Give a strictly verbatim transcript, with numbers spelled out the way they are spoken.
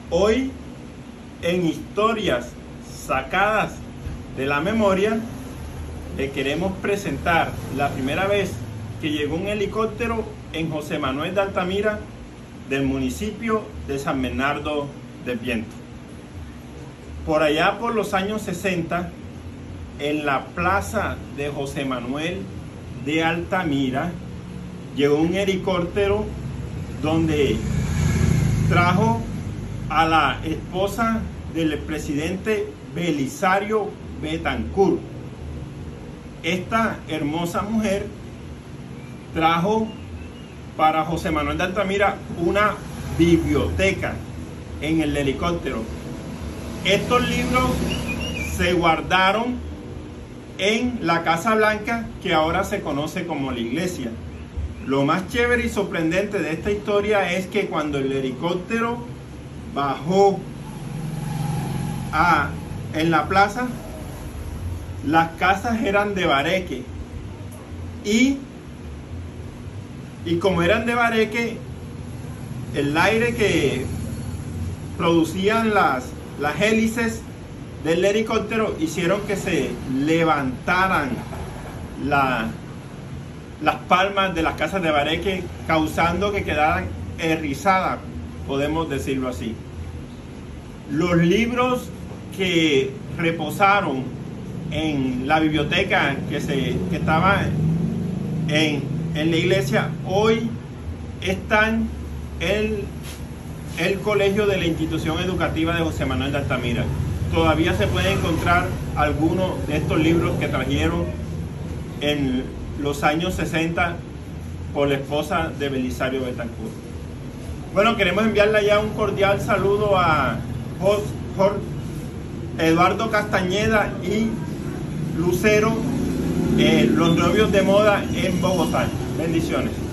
Hoy, en Historias Sacadas de la Memoria, le queremos presentar la primera vez que llegó un helicóptero en José Manuel de Altamira, del municipio de San Bernardo del Viento. Por allá por los años sesenta, en la plaza de José Manuel de Altamira, llegó un helicóptero donde trajo a la esposa del presidente Belisario Betancur. Esta hermosa mujer trajo para José Manuel de Altamira una biblioteca en el helicóptero. Estos libros se guardaron en la Casa Blanca, que ahora se conoce como la iglesia. Lo más chévere y sorprendente de esta historia es que cuando el helicóptero bajó a, en la plaza, las casas eran de bareque y, y como eran de bareque, el aire que producían las, las hélices del helicóptero hicieron que se levantaran la, las palmas de las casas de bareque, causando que quedaran errizadas, podemos decirlo así. Los libros que reposaron en la biblioteca que, se, que estaba en, en la iglesia, hoy están en el colegio de la institución educativa de José Manuel de Altamira. Todavía se pueden encontrar algunos de estos libros que trajeron en los años sesenta por la esposa de Belisario Betancur. Bueno, queremos enviarle ya un cordial saludo a Jorge, Eduardo Castañeda y Lucero, eh, los novios de moda en Bogotá. Bendiciones.